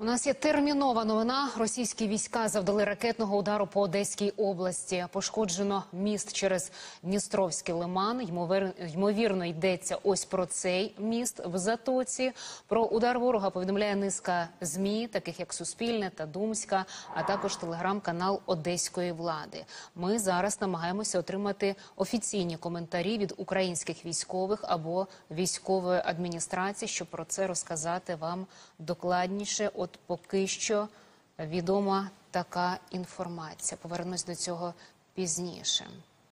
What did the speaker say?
У нас є термінова новина. Російські війська завдали ракетного удару по Одеській області. Пошкоджено міст через Дністровський лиман. Ймовірно, йдеться ось про цей міст в Затоці. Про удар ворога повідомляє низка ЗМІ, таких як Суспільне та Думська, а також телеграм-канал Одеської влади. Ми зараз намагаємося отримати офіційні коментарі від українських військових або військової адміністрації, щоб про це розказати вам докладніше. От поки що відома така інформація. Повернусь до цього пізніше.